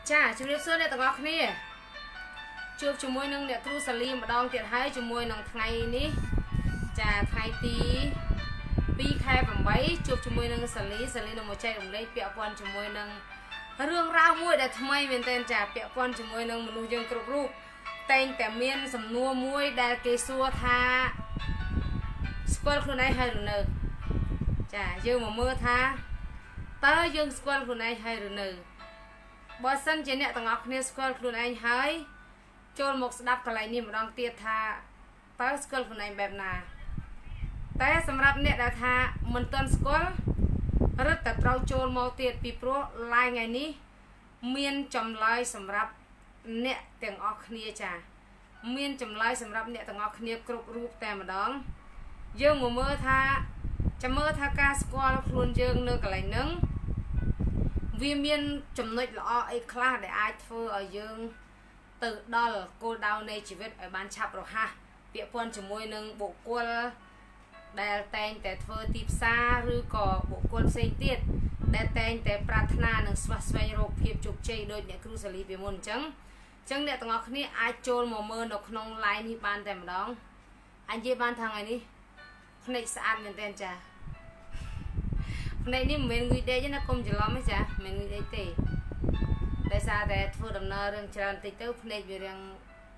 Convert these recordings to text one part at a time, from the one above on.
จ้าจุดเริ่มต้นเนี่ยต้องออกนี่จูบจมูกนึงเนี่ยครูสลีมาดองเตียนให้จมูกนึงไงนี้จ้าไงตีปีแค่แบบไว้จูบจมูกนึงสลีนึงมาใจผมเลยเปียกปอนจมูกนึงเรื่องราวมวยแต่ทำไมเป็นเต้นจ่าเปียกปอนจมูกนึงมนุษย์ยังกรุบรูปเต้นแต่เมียนสำนัวมวยได้เกสัวท่าสกอลคนไหนให้หรือเนอจ้ายืมมาเมื่อท่าเตอยืมสกอลคนไหนให้หรือเนอบอสันเจเนตต้องออกเนี่ยสกอลคนไหนให้โจลหมกสดับกลายนี่มาลองเตียท่าเตอสกอลคนไหนแบบนาแต่สำหรับเนี่ยดาท่ามันต้นสกอลรถแต่เราโจลมาเตียปีโปรลายไงนี้เมียนจำลายสำหรับเนี่ยแต่งออกเนี่ยจ้าเมียนจำลายสำหรับเนี่ยแต่งออกเนี่ยกรุบรูปแต่มาดองยืมมาเมื่อท่าจะเมื่อท่ากาสกอลคลุนยืมเนื้อกลายนึงวิเมียนจำนวนละไอ้คลาได้ไอ้เธอยืมtự đó là cô đào này chỉ biết ở ban chập rồi ha việc quan chỉ môi nâng bộ quân để tên để thơ tiếp xaឬក៏bộ quân xây tiết để tên để pratna nâng swasway rộp hiệp chụp chơi đôi những cru xử lý về môn trắng trắng để tầng ngọc này ai trôn màu mơ nó không lại như ban tèm đó anh dê ban thằng này đi này sạch mình tên chả này đi mình người đây chứ nó không chỉ lắm ấy chả mình người đây tì tại sao để thua đầm nơ rừng tràn tì tớ này về rừng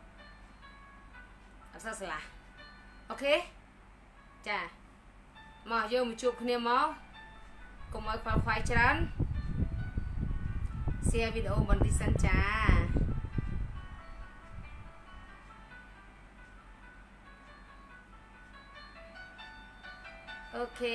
sao là ok chà mà vô một chụp kia máu cùng mọi khoai tràn share video mình đi sân trà ok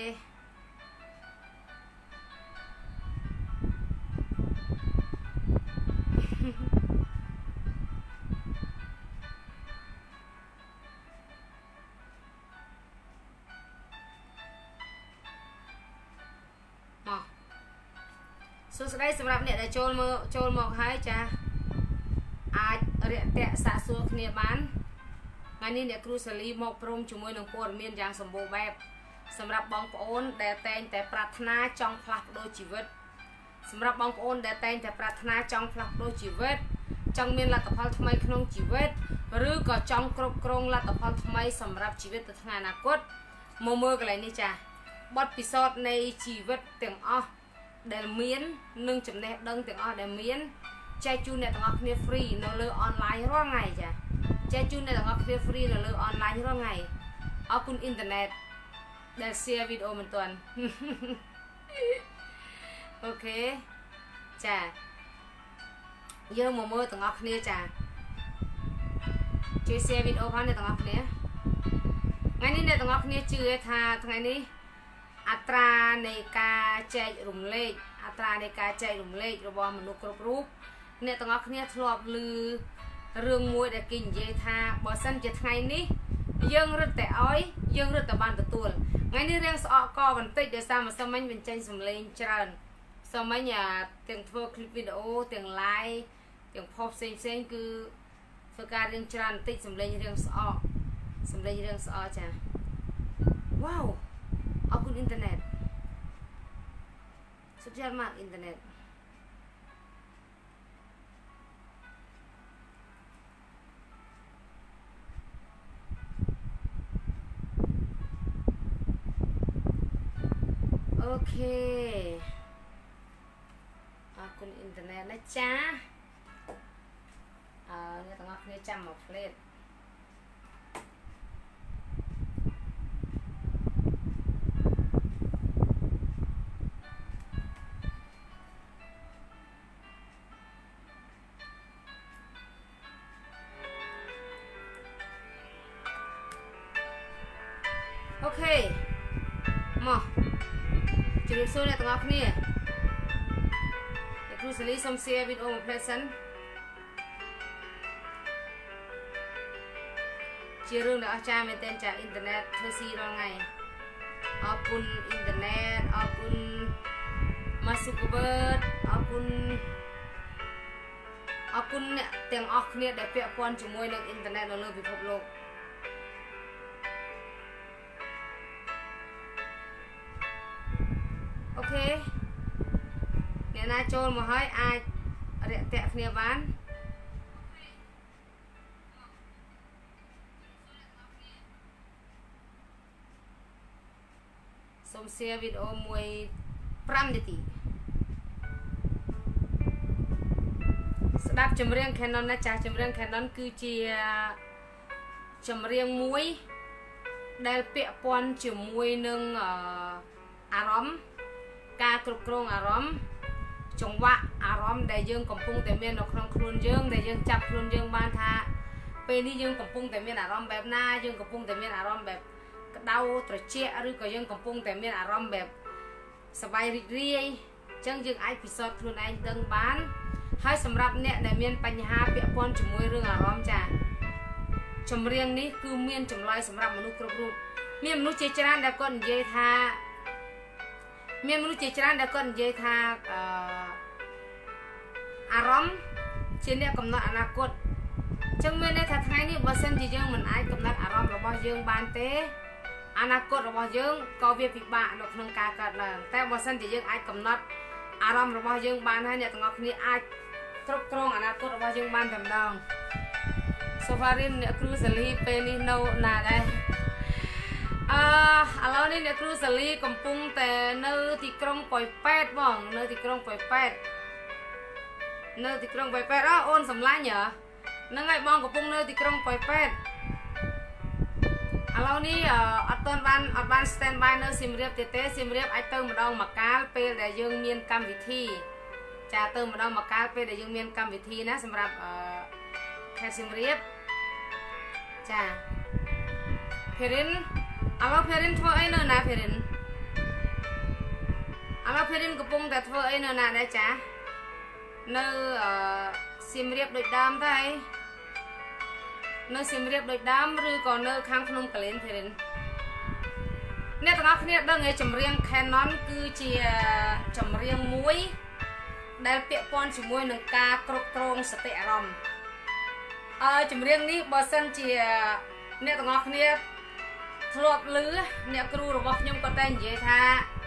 số đâyสำหรับเนี่ยได้โจลมาให้จ้าอาจเรียกแต่สะสมเนี่ยบ้านงานนี้เนี่ยครูสลีมาพรมจุ่มวยหนังโปรเมียนอย่างสมบูรณ์แบบสำหรับบองโอนแต่แต่งแต่ปรารถนาจองพลักโดยชีวิตสำหรับบองโอนแต่แต่งแต่ปรารถนาจองพลักโดยชีวิตจองเมียนลัตพลทำไมขนมชีวิตหรือก็จองกรบกรงลัตพลทำไมสำหรับชีวิตในอนาคตโมเมอร์กันเลยนี่จ้าบทพิสูจน์ในชีวิตเตียงอ้อเดลเมียนนึ่งจำแนกดังเตียงอ้อเดลเมียนใจจูเนี่ยต้องเอาคลิปฟรีในเรื่องออนไลน์ร่างไงจ้ะใจจูเนี่ยต้องเอาคลิปฟรีในเรื่องออนไลน์ร่างไงเอาคุณอินเทอร์เน็ตเดลเซียวิดีโอมันตัวนั้นโอเคจ้ะเยอะโมโม่ต้องเอาคลิปจ้ะช่วยเซียวิดีโอพันเนี่ยต้องเอาคลิปงั้นนี่เนี่ยต้องเอาคลิปชื่อทาทั้งไงนี่อัตราในการแจกรุ่มเลขอัตราในการแจกรุ่มเลขระบอบมนุษย์ครบรูปเนี่ยต้องเอาเนี่ยทลอบลือเรื่องมวยแต่กินเยธาบอสันจะไงนี่ยังรึแต่อ้อยยังรึแต่บานตัวงั้นนี่เรื่องสอกอบันติดเดี๋ยวสามาสมัยเป็นใจสมเลงจรันสมัยเนี่ยเตียงทัวร์คลิปวิดีโอเตียงไลน์เตียงพอปเซ็งคือฝึกการเรื่องจรันติดสมเลงเรื่องสอสมเลงเรื่องสอจ้ะว้าวเอาคุณอินเทอร์เน็ตสุดยอดมากอินเทอร์เน็ตโอเคเอาคุณอินเทอร์เน็ตนะจ๊ะเนี่ยต้องเอาเนี่ยจำมาเพลทโอเคมาจุดสูงเนี่ยต้องเอาเนี่ยครูสลีสมเสียวิดีโอเพลสันเชื่อเรื่องเดี๋ยวอาจารย์เป็นเต้นจากอินเทอร์เน็ตเธอซีเราไงเอาคุณอินเทอร์เน็ตเอาคุณมาสุกเบิร์ดเอาคุณเนี่ยเตียงออกเนี่ยได้เปียกปอนจุ่มมวยในอินเทอร์เน็ตเราเลยพิภพโลกโอเคเนี่ยนะโจลมาให้อาរយៈតេគ្នាបានសូម share វីដេអូមួយ5នាទីស្ដាប់ចម្រៀង Canon ណាចាស់ចម្រៀង Canon គឺជាចម្រៀងមួយដែលពាក់ព័ន្ធជាមួយនឹងអារម្មណ៍ការគ្រប់គ្រងអារម្មណ៍ចង្វាក់អារម្មណ៍ដែលយើងកំពុងតែមាននៅក្នុងខ្លួនយើងដែលយើងចាប់ខ្លួនយើងបានថាពេលនេះយើងកំពុងតែមានអារម្មណ៍បែបណាយើងកំពុងតែមានអារម្មណ៍បែបក្តៅត្រជាក់ឬក៏យើងកំពុងតែមានអារម្មណ៍បែបសប្បាយរីករាយអញ្ចឹងយើងអាចពិសោធន៍ខ្លួនឯងដឹងបានហើយសម្រាប់អ្នកដែលមានបញ្ហាពាក់ព័ន្ធជាមួយរឿងអារម្មណ៍ចាចម្រៀងនេះគឺមានចម្លើយសម្រាប់មនុស្សគ្រប់រូបមានមនុស្សជាច្រើនដែលគាត់និយាយថាអារម្មណ៍ជាអ្នកកំណត់អនាគតអញ្ចឹងមានន័យថាថ្ងៃនេះបើសិនជាយើងមិនអាចកំណត់អារម្មណ៍របស់យើងបានទេអនាគតរបស់យើងក៏វាពិបាកនៅក្នុងការកើតឡើងតែបើសិនជាយើងអាចកំណត់អារម្មណ៍របស់យើងបានហើយអ្នកទាំងអស់គ្នាអាចគ្រប់គ្រងអនាគតរបស់យើងបានតែម្ដងសូវ៉ារិនអ្នកគ្រូសាលីពេលនេះនៅណាដែរឥឡូវនេះអ្នកគ្រូសាលីកំពុងតែនៅទីក្រុងប៉ោយប៉ែតបងនៅទីក្រុងប៉ោយប៉ែតអូនសំឡាញ់ហ៎ហ្នឹងហើយបងកំពុងនៅទីក្រុងប៉ោយប៉ែតឥឡូវនេះអត់បាន stand by នៅសៀមរាបទេសៀមរាបអាចទៅម្ដងមកកាលពេលដែលយើងមានកម្មវិធីចាទៅម្ដងមកកាលពេលដែលយើងមានកម្មវិធីណាសម្រាប់ខេត្តសៀមរាបចាភេរិនឥឡូវភេរិនធ្វើអីនៅណាភេរិនកំពុងតែធ្វើអីនៅណាដែរចានៅសៀមរាបដូចដើមទេនៅសៀមរាបដូចដើមឬក៏នៅខាងភ្នំកលែនភេរិនអ្នកទាំងអស់គ្នាដឹងឯចម្រៀង Canon គឺជាចម្រៀងមួយដែលពាក់ព័ន្ធជាមួយនឹងការគ្រប់គ្រងសតិអារម្មណ៍ចម្រៀងនេះបើសិនជាអ្នកទាំងអស់គ្នាធ្លាប់ឮអ្នកគ្រូរបស់ខ្ញុំក៏តែនិយាយថា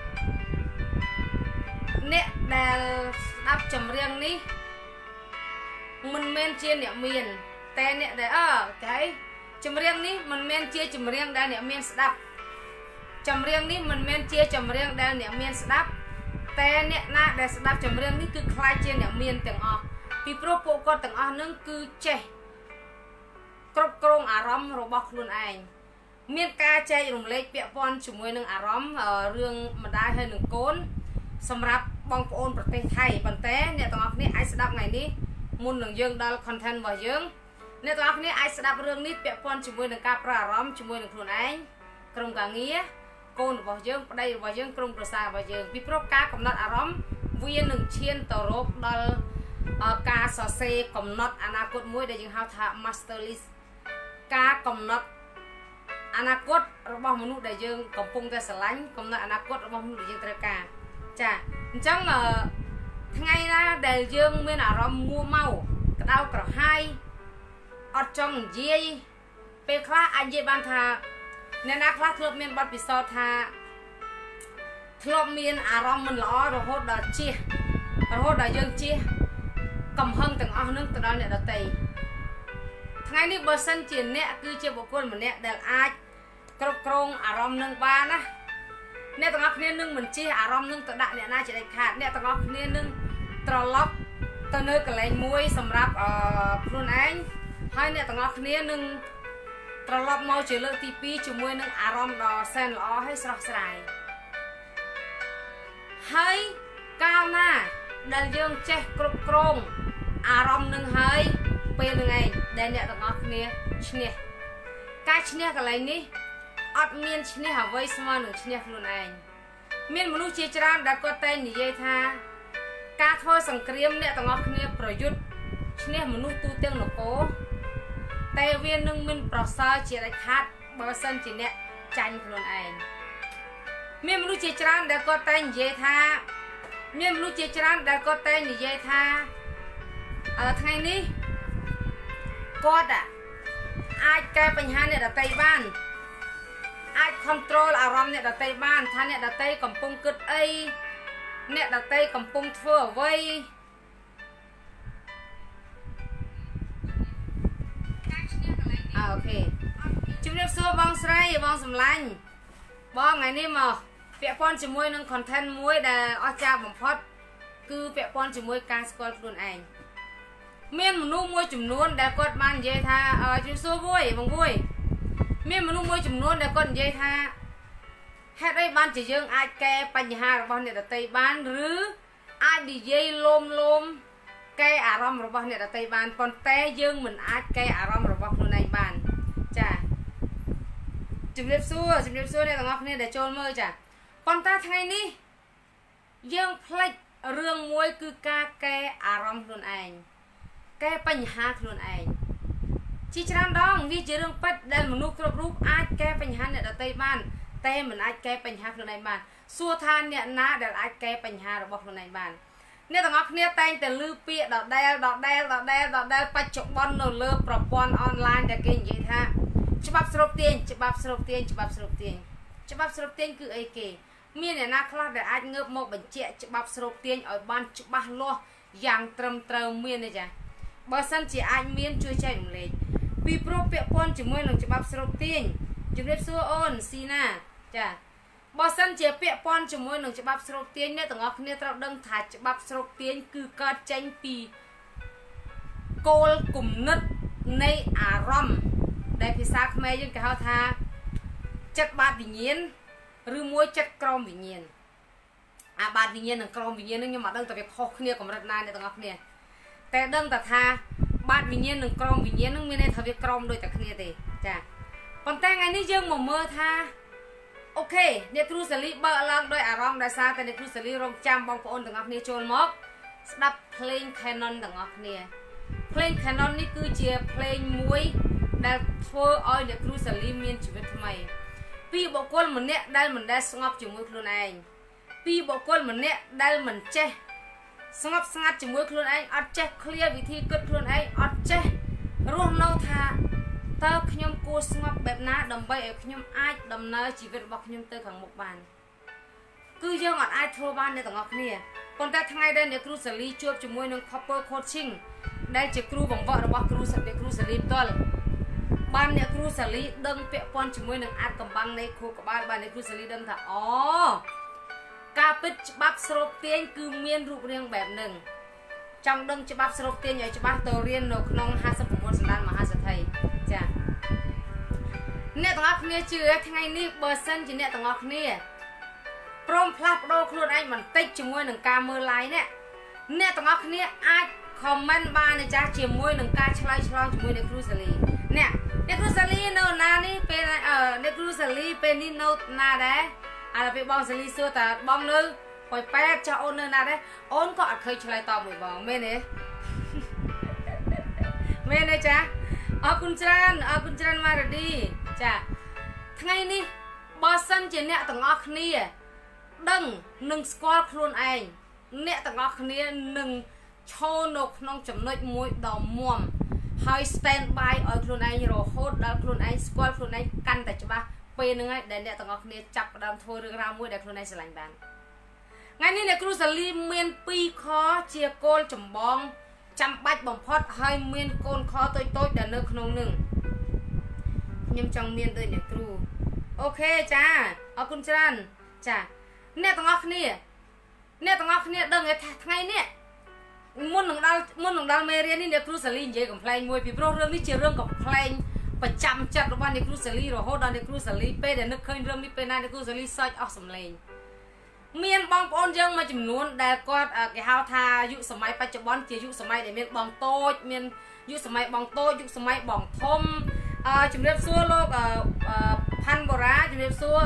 អ្នកដែលស្ដាប់ចម្រៀងនេះមិនមែនជាអ្នកមានតែអ្នកដែលគេចម្រៀងនេះមិនមែនជាចម្រៀងដែលអ្នកមានស្ដាប់ចម្រៀងនេះមិនមែនជាចម្រៀងដែលអ្នកមានស្ដាប់តែអ្នកណាដែលស្ដាប់ចម្រៀងនេះគឺខ្លាចជាអ្នកមានទាំងអស់ពីព្រោះពួកគាត់ទាំងអស់នឹងគឺចេះគ្រប់គ្រងអារម្មណ៍របស់ខ្លួនឯងមានការចែករំលែកពាក់ព័ន្ធជាមួយនឹងអារម្មណ៍រឿងម្ដាយហើយនឹងកូនសម្រាប់បងប្អូនប្រទេសថៃប៉ុន្តែអ្នកទាំងអស់គ្នាអាចស្ដាប់ថ្ងៃនេះមុននឹងយើងដល់ content របស់យើងអ្នកទាំងអស់គ្នាអាចស្ដាប់រឿងនេះពាក់ព័ន្ធជាមួយនឹងការប្រើអារម្មណ៍ជាមួយនឹងខ្លួនឯងក្រុមការងារកូនរបស់យើងប្តីរបស់យើងក្រុមប្រសារបស់យើងពីព្រោះការកំណត់អារម្មណ៍វានឹងឈានទៅរកដល់ការសរសេរកំណត់អនាគតមួយដែលយើងហៅថា master list ការកំណត់អនាគតរបស់មនុស្សដែលយើងកំពុងតែស្រឡាញ់កំណត់អនាគតរបស់មនុស្សដែលយើងត្រូវការចាអញ្ចឹងថ្ងៃណាដែលយើងមានអារម្មណ៍មួម៉ៅក្តៅក្រហាយអត់ចង់និយាយពេលខ្លះអាចនិយាយបានថាអ្នកណាខ្លះធ្លាប់មានបទពិសោធន៍ថាធ្លាប់មានអារម្មណ៍មិនល្អរហូតដល់យើងជៀសកំហឹងទាំងអស់នឹងទៅដល់អ្នកដទៃថ្ងៃនេះបើសិនជាអ្នកគឺជាបុគ្គលម្នាក់ដែលអាចគ្រប់គ្រងអារម្មណ៍នឹងបានណាអ្នកទាំងអស់គ្នានឹងមិនជៀសអារម្មណ៍នឹងទៅដាក់អ្នកណាជាដាច់ខាតអ្នកទាំងអស់គ្នានឹងត្រឡប់ទៅនៅកន្លែងមួយសម្រាប់ខ្លួនឯងហើយអ្នកទាំងអស់គ្នានឹងត្រឡប់មកជាលើកទី2ជាមួយនឹងអារម្មណ៍ដ៏សែនល្អហើយស្រស់ស្រាយហើយកាលណាដែលយើងចេះគ្រប់គ្រងអារម្មណ៍នឹងហើយពេលហ្នឹងឯងដែលអ្នកទាំងអស់គ្នាឈ្នះការឈ្នះកន្លែងនេះអត់មានឈ្នះអ្វីស្មើនឹងឈ្នះខ្លួនឯងមានមនុស្សជាច្រើនដែលគាត់តែនិយាយថាការធ្វើសង្គ្រាមអ្នកទាំងអស់គ្នាប្រយុទ្ធឈ្នះមនុស្សទូទាំងនគរតែវានឹងមិនប្រសើរជាដាច់ខាតបើសិនជាអ្នកចាញ់ខ្លួនឯងមានមនុស្សជាច្រើនដែលគាត់តែនិយាយថាថ្ងៃនេះគាត់អាចកែបញ្ហាអ្នកដទៃបានអាច control អារម្មណ៍អ្នកដទៃបានថាអ្នកដទៃកំពុងគិតអីអ្នកដទៃកំពុងធ្វើអ្វីអូខេជំរាបសួរបងស្រីបងសម្លាញ់បងថ្ងៃនេះមកពាក់ព័ន្ធជាមួយនឹង content មួយដែលអស្ចារ្យបំផុតគឺពាក់ព័ន្ធជាមួយការស្គាល់ខ្លួនឯងមានមនុស្សមួយចំនួនដែលគាត់បាននិយាយថាជំរាបសួរមួយបងមួយមានមនុស្សមួយចំនួនដែលគាត់និយាយថាហេតុអីបានជាយើងអាចកែបញ្ហារបស់អ្នកដទៃបានឬអាចនិយាយលោមកែអារម្មណ៍របស់អ្នកដទៃបានប៉ុន្តែយើងមិនអាចកែអារម្មណ៍របស់ខ្លួនឯងបានចាជំរាបសួរអ្នកទាំងអស់គ្នាដែលចូលមើលចាប៉ុន្តែថ្ងៃនេះយើងផ្លេចរឿងមួយគឺការកែអារម្មណ៍ខ្លួនឯងកែបញ្ហាខ្លួនឯងជាច្រើនដងវាជារឿងពិតដែលមនុស្សគ្រប់រូបអាចកែបញ្ហាអ្នកដទៃបានតែមិនអាចកែបញ្ហាខ្លួនឯងបានសួរថាអ្នកណាដែលអាចកែបញ្ហារបស់ខ្លួនឯងបានអ្នកទាំងអស់គ្នាតែងតែឮពាក្យដដែលបច្ចុប្បន្ននៅលើប្រព័ន្ធអនឡាញដែលគេនិយាយថាច្បាប់ស្រូបទាញគឺអីគេមានអ្នកណាខ្លះដែលអាចងើបមកបញ្ជាក់ច្បាប់ស្រូបទាញឲ្យបានច្បាស់លាស់យ៉ាងត្រឹមត្រូវមានទេចាបើសិនជាអាចមានជួយចែករំលែកពីព្រោះពាក់ព័ន្ធជាមួយនឹងច្បាប់ស្រូបទាញជំរាបសួរអូនស៊ីណាចាបើសិនជាពាក់ព័ន្ធជាមួយនឹងច្បាប់ស្រូបទាញអ្នកទាំងអស់គ្នាត្រូវដឹងថាច្បាប់ស្រូបទាញគឺកើតចេញពីគោលគំនិតនៃអារម្មណ៍ដែលភាសាខ្មែរយើងគេហៅថាចិត្តបាតវិញ្ញាណឬមួយចិត្តក្រមវិញ្ញាណអាបាតវិញ្ញាណនិងក្រមវិញ្ញាណនឹងខ្ញុំអត់ដឹងតែវាខុសគ្នាកម្រិតណាអ្នកទាំងអស់គ្នាតែដឹងតែថាបាតវិញ្ញាណនិងក្រមវិញ្ញាណនឹងមានន័យថាវាក្រមដូចតែគ្នាទេចាប៉ុន្តែថ្ងៃនេះយើងមកមើលថាអូខេអ្នកគ្រូសាលីបើកឡើងដោយអារម្មណ៍ដោយសារតែអ្នកគ្រូសាលីរងចាំបងប្អូនទាំងអស់គ្នាចូលមកស្ដាប់ភ្លេង Canon ទាំងអស់គ្នាភ្លេង Canon នេះគឺជាភ្លេងមួយដែលធ្វើឲ្យអ្នកគ្រូសាលីមានជីវិតថ្មីពីបុគ្គលម្នាក់ដែលមិនដែលស្ងប់ជាមួយខ្លួនឯងពីបុគ្គលម្នាក់ដែលមិនចេះស្ងប់ស្ងាត់ជាមួយខ្លួនឯងអត់ចេះឃ្លាវិធីគិតខ្លួនឯងអត់ចេះរស់នៅថាតើខ្ញុំគួរស្ងប់បែបណាដើម្បីឲ្យខ្ញុំអាចដំណើរជីវិតរបស់ខ្ញុំទៅខាងមុខបានគឺយើងអត់អាចធ្វើបានអ្នកទាំងអស់គ្នាប៉ុន្តែថ្ងៃដែលអ្នកគ្រូសាលីជួបជាមួយនឹង Couple Coaching ដែលជាគ្រូបង្វឹករបស់អ្នកគ្រូសាលីផ្ទាល់បានអ្នកគ្រូសាលីដឹងពាក់ព័ន្ធជាមួយនឹងអាចកំបាំងនៃខួរក្បាលបានអ្នកគ្រូសាលីដឹងថាអូការពិតច្បាប់ស្រូបទាញគឺមានរូបរាងបែបហ្នឹងចង់ដឹងច្បាប់ស្រូបទាញឲ្យច្បាស់ទៅរៀននៅក្នុង59សម្ដានមហាសេដ្ឋីចាអ្នកទាំងអស់គ្នាជឿថ្ងៃនេះបើសិនជាអ្នកទាំងអស់គ្នាព្រមផ្លាស់ប្ដូរខ្លួនឯងបន្តិចជាមួយនឹងការមើល live នេះអ្នកទាំងអស់គ្នាអាច comment បានណាចាស់ជាមួយនឹងការឆ្លើយឆ្លងជាមួយអ្នកគ្រូសាលីអ្នកគ្រូសាលីនៅណានេះពេលអ្នកគ្រូសាលីពេលនេះនៅណាដែរអាពេលបងសាលីសួរតើបងនៅប៉ោយប៉ែតចាស់អូននៅណាដែរអូនក៏អត់ឃើញឆ្លើយតបមួយបងមែនទេមែនទេចាអរគុណច្រើនម៉ារ៉ាឌីចាថ្ងៃនេះបើសិនជាអ្នកទាំងអស់គ្នាដឹងនិងស្គាល់ខ្លួនឯងអ្នកទាំងអស់គ្នានឹងឈរនៅក្នុងចំណុចមួយដ៏មាំហើយ stand by ឲ្យខ្លួនឯងរហូតដល់ខ្លួនឯងស្គាល់ខ្លួនឯងកាន់តែច្បាស់ពេលហ្នឹងហើយដែលអ្នកទាំងអស់គ្នាចាប់ផ្ដើមធ្វើរឿងរ៉ាវមួយដែលខ្លួនឯងស្រឡាញ់បានថ្ងៃនេះអ្នកគ្រូសាលីមាន2ខជាគោលចម្បងចាំបាច់បំផុតហើយមានកូនខតូចដែលនៅក្នុងនឹងខ្ញុំចង់មានដូចអ្នកគ្រូអូខេចាអរគុណច្រើនចាអ្នកទាំងអស់គ្នាដឹងថាថ្ងៃនេះមុននឹងដល់មេរៀននេះអ្នកគ្រូសាលីនិយាយកំ pl ែងមួយពីព្រោះរឿងនេះជារឿងកំ pl ែងប្រចាំចិត្តរបស់អ្នកគ្រូសាលីរហូតដល់អ្នកគ្រូសាលីពេលដែលនឹកឃើញរឿងនេះពេលណាអ្នកគ្រូសាលីសើចអស់សម្លេងមានបងប្អូនយើងមួយចំនួនដែលគាត់គេហៅថាយុគសម័យបច្ចុប្បន្នជាយុគសម័យដែលមានបងតូចមានយុគសម័យបងតូចយុគសម័យបងធំជំរាបសួរលោកផាន់បូរ៉ាជំរាបសួរ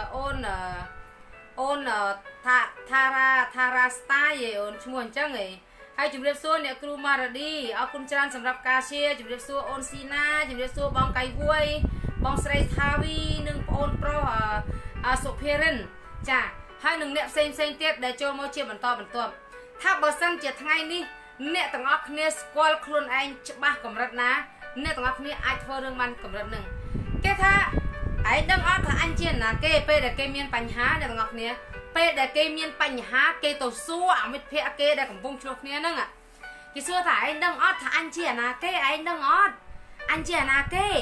អូនថារ៉ាស្តាយអូនឈ្មោះអញ្ចឹងហីហើយជំរាបសួរអ្នកគ្រូម៉ារ៉ាឌីអរគុណច្រើនសម្រាប់ការ share ជំរាបសួរអូនស៊ីណាជំរាបសួរបងកៃវួយបងស្រីថាវីនិងបងអូនប្រុសសុភារិនចាហើយនឹងអ្នកផ្សេងទៀតដែលចូលមកជាបន្តបន្ទាប់ថាបើសិនជាថ្ងៃនេះអ្នកទាំងអស់គ្នាស្គាល់ខ្លួនឯងច្បាស់កម្រិតណាអ្នកទាំងអស់គ្នាអាចធ្វើរឿងបានកម្រិតហ្នឹងគេថាឯងដឹងអត់ថាអញជាណាគេពេលដែលគេមានបញ្ហាអ្នកទាំងអស់គ្នាពេលដែលគេមានបញ្ហាគេទៅសួរអមិត្តភក្តិគេដែលកំពុងឆ្លោះគ្នាហ្នឹងគេសួរថាឯងដឹងអត់ថាអញជាណាគេឯងដឹងអត់អញជាណាគេ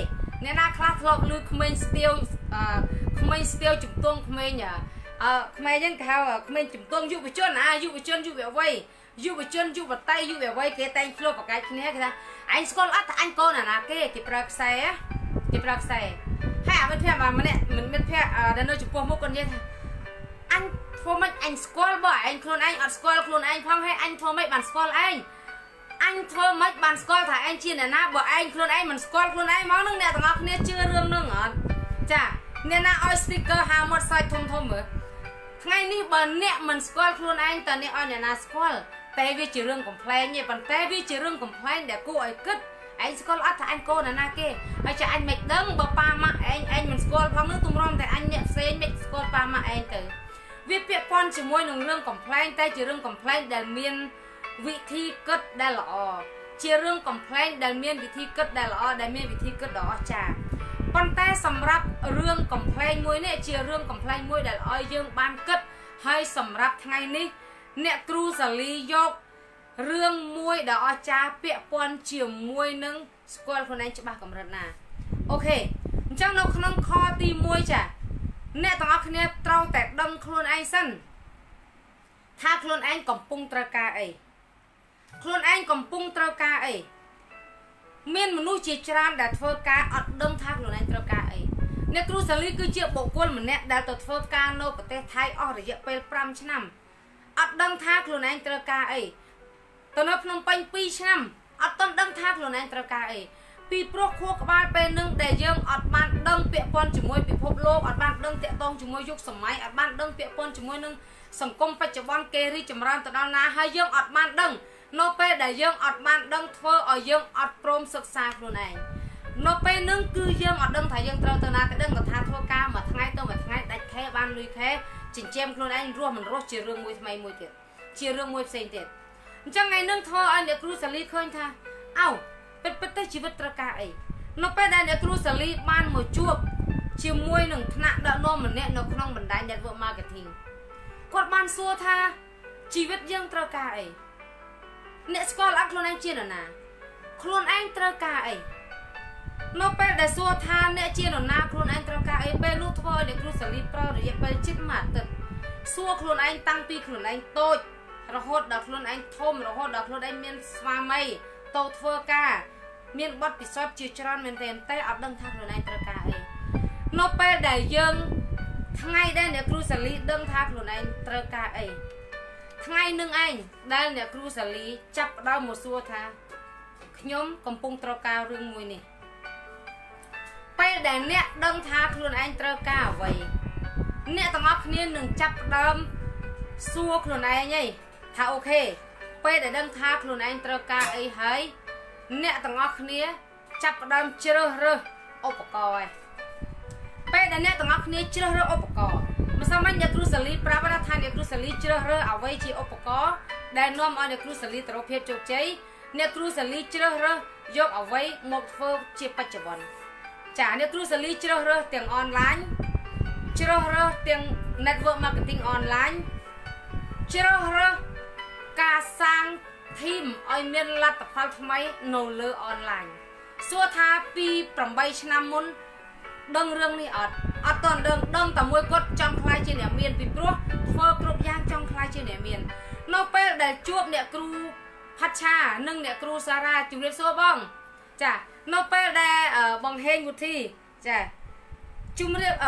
អ្នកណាខ្លះធ្លាប់ឮក្មេងស្ទាវជំទង់ក្មេងក្មេងហ្នឹងគេហៅក្មេងជំទង់យុវជនយុវជនយុវវ័យយុវជនយុវតីយុវវ័យគេតែងឆ្លោះប្រកែកគ្នាគេថាអញស្គាល់អត់ថាអញកូនណាគេប្រើខ្សែហើយមិត្តភក្តិម្នាក់មិត្តភក្តិដែលនៅចំពោះមុខគាត់និយាយថាអញធ្វើម៉េចអញស្គាល់បើឯងខ្លួនឯងអត់ស្គាល់ខ្លួនឯងផងហើយអញធ្វើម៉េចបានស្គាល់ឯងអញធ្វើម៉េចបានស្គាល់ថាឯងជាអ្នកណាបើឯងខ្លួនឯងមិនស្គាល់ខ្លួនឯងមកនឹងអ្នកទាំងអស់គ្នាជឿរឿងនឹងអត់ចាអ្នកណាឲ្យ sticker ហាមាត់សាច់ធំមើលថ្ងៃនេះបើអ្នកមិនស្គាល់ខ្លួនឯងតើអ្នកឲ្យអ្នកណាស្គាល់តែវាជារឿងកំ pl ែងទេប៉ុន្តែវាជារឿងកំ pl ែងដែលគួរឲ្យគិតឯងស្គាល់អត់ថាអញកូនណាគេហើយចាអញមិនដឹងបើប៉ាម៉ាក់ឯងមិនស្គាល់ផងនោះទម្រាំតែអញអ្នកផ្សេងមិនស្គាល់ប៉ាម៉ាក់ឯងទៅវាពាក់ព័ន្ធជាមួយនឹងរឿងកំ pl ែងតែជារឿងកំ pl ែងដែលមានវិធីគិតដែលល្អជារឿងកំ pl ែងដែលមានវិធីគិតដែលល្អដែលមានវិធីគិតដ៏អស្ចារ្យប៉ុន្តែសម្រាប់រឿងកំ pl ែងមួយនេះជារឿងកំ pl ែងមួយដែលឲ្យយើងបានគិតហើយសម្រាប់ថ្ងៃនេះអ្នកគ្រូសាលីយករឿងមួយដ៏អស្ចារ្យពាក់ព័ន្ធជាមួយនឹងស្គាល់ខ្លួនឯងច្បាស់កម្រិតណាអូខេអញ្ចឹងនៅក្នុងខទី1ចាអ្នកទាំងអស់គ្នាត្រូវតែដឹងខ្លួនឯងសិនថាខ្លួនឯងកំពុងត្រូវការអីខ្លួនឯងកំពុងត្រូវការអីមានមនុស្សជាច្រើនដែលធ្វើការអត់ដឹងថាខ្លួនឯងត្រូវការអីអ្នកគ្រូសាលីគឺជាបុគ្គលម្នាក់ដែលទៅធ្វើការនៅប្រទេសថៃអស់រយៈពេល5ឆ្នាំអត់ដឹងថាខ្លួនឯងត្រូវការអីទៅនៅភ្នំពេញ2ឆ្នាំអត់ទាន់ដឹងថាខ្លួនឯងត្រូវការអីពីព្រោះខួរក្បាលពេលនឹងដែលយើងអត់បានដឹងពាក់ព័ន្ធជាមួយពិភពលោកអត់បានដឹងតាក់ទងជាមួយយុគសម័យអត់បានដឹងពាក់ព័ន្ធជាមួយនឹងសង្គមបច្ចុប្បន្នគេរីកចម្រើនទៅដល់ណាហើយយើងអត់បានដឹងនៅពេលដែលយើងអត់បានដឹងធ្វើឲ្យយើងអត់ព្រមសិក្សាខ្លួនឯងនៅពេលនឹងគឺយើងអត់ដឹងថាយើងត្រូវទៅណាទៅដឹងថាធ្វើការមួយថ្ងៃទៅមួយថ្ងៃដាច់ខែបានលុយខែចិញ្ចឹមខ្លួនឯងរស់មិនរស់ជារឿងមួយថ្មីមួយទៀតជារឿងមួយផ្សេងទៀតអញ្ចឹងថ្ងៃនឹងធ្វើឲ្យអ្នកគ្រូសាលីឃើញថាពិតទៅជីវិតត្រូវការអីនៅពេលដែលអ្នកគ្រូសាលីបានមកជួបជាមួយនឹងថ្នាក់ដឹកនាំម្នាក់នៅក្នុងបណ្ដាញ Network Marketing គាត់បានសួរថាជីវិតយើងត្រូវការអីអ្នកស្គាល់អត់ខ្លួនឯងជានរណាខ្លួនឯងត្រូវការអីនៅពេលដែលសួរថាអ្នកជានរណាខ្លួនឯងត្រូវការអីពេលនោះធ្វើឲ្យអ្នកគ្រូសាលីប្រើរយៈពេលជិតមួយអាទិត្យសួរខ្លួនឯងតាំងពីខ្លួនឯងតូចរហូតដល់ខ្លួនឯងធំរហូតដល់ខ្លួនឯងមានស្វាមីទៅធ្វើការមានបទពិសោធន៍ជាច្រើនមែនទែនតែអត់ដឹងថាខ្លួនឯងត្រូវការអីនៅពេលដែលយើងថ្ងៃដែលអ្នកគ្រូសាលីដឹងថាខ្លួនឯងត្រូវការអីថ្ងៃនឹងឯងដែលអ្នកគ្រូសាលីចាប់ផ្ដើមមកសួរថាខ្ញុំកំពុងត្រូវការរឿងមួយនេះពេលដែលអ្នកដឹងថាខ្លួនឯងត្រូវការអ្វីអ្នកទាំងអស់គ្នានឹងចាប់ផ្ដើមសួរខ្លួនឯងថាអូខេពេលដែលដឹងថាខ្លួនឯងត្រូវការអីហើយអ្នកទាំងអស់គ្នាចាប់ផ្ដើមជ្រើសរើសឧបករណ៍ពេលដែលអ្នកទាំងអស់គ្នាជ្រើសរើសឧបករណ៍ម្សិលមិញអ្នកគ្រូសាលីប្រាប់ថាអ្នកគ្រូសាលីជ្រើសរើសអ្វីជាឧបករណ៍ដែលនាំឲ្យអ្នកគ្រូសាលីទៅរកភាពជោគជ័យអ្នកគ្រូសាលីជ្រើសរើសយកអ្វីមកធ្វើជាបច្ចុប្បន្នចាអ្នកគ្រូសាលីជ្រើសរើសទាំងអនឡាញជ្រើសរើសទាំង Network Marketing អនឡាញជ្រើសរើសការសាង team ឲ្យមានលទ្ធផលថ្មីនៅលើអនឡាញសួរថាពី8ឆ្នាំមុនដឹងរឿងនេះអត់ទាន់ដឹងតែមួយគាត់ចង់ខ្លាយជាអ្នកមានពីព្រោះធ្វើគ្រប់យ៉ាងចង់ខ្លាយជាអ្នកមាននៅពេលដែលជួបអ្នកគ្រូផាត់ឆានិងអ្នកគ្រូសារ៉ាជំរាបសួរបងចានៅពេលដែលបងហេងវុធីចាជំរាប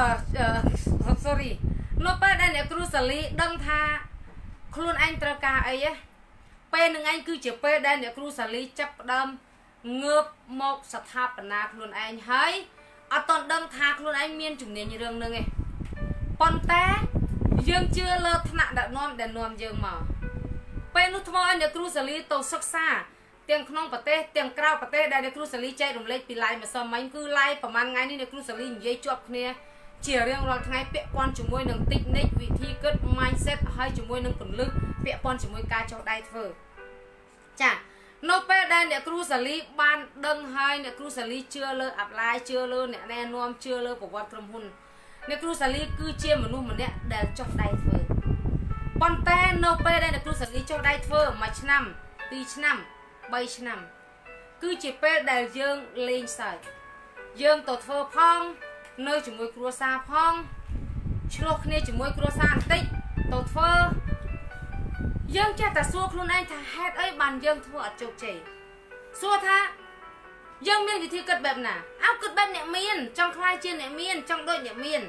sorry នៅពេលដែលអ្នកគ្រូសាលីដឹងថាខ្លួនឯងត្រូវការអីពេលនឹងឯងគឺជាពេលដែលអ្នកគ្រូសាលីចាប់ផ្ដើមងើបមកស្ថាបនាខ្លួនឯងហើយអត់តន់ដឹងថាខ្លួនឯងមានជំនាញរឿងហ្នឹងឯងប៉ុន្តែយើងជឿលើថ្នាក់ដឹកនាំដែលនាំយើងមកពេលនោះធ្វើឲ្យអ្នកគ្រូសាលីទៅសិក្សាទាំងក្នុងប្រទេសទាំងក្រៅប្រទេសដែលអ្នកគ្រូសាលីចែករំលែកពី live ម្សិលមិញគឺ live ប្រហែលថ្ងៃនេះអ្នកគ្រូសាលីនិយាយជាប់គ្នាជារៀងរាល់ថ្ងៃពាក់ព័ន្ធជាមួយនឹង technique វិធីគិត mindset ហើយជាមួយនឹងពន្លឹះពាក់ព័ន្ធជាមួយការចុះដៃធ្វើចានៅពេលដែលអ្នកគ្រូសាលីបានដឹងហើយអ្នកគ្រូសាលីជឿលើ apply ជឿលើអ្នកណែនាំជឿលើប្រវត្តិក្រុមហ៊ុនអ្នកគ្រូសាលីគឺជាមនុស្សម្នាក់ដែលចុះដៃធ្វើប៉ុន្តែនៅពេលដែលអ្នកគ្រូសាលីចុះដៃធ្វើ1ឆ្នាំ2ឆ្នាំ3ឆ្នាំគឺជាពេលដែលយើងលេងសើច dương tổ thơ phong nơi chỉ môi cua xa phong chlo khné chỉ môi cua xa tích tổ thơ dương cha ta xua luôn anh thà hết ấy bàn dương thua ở chục chỉ xua tha dương miên thì cất bẹp nè áo cất bẹp nhẹ miên trong khai chiên nhẹ miên trong đôi nhẹ miên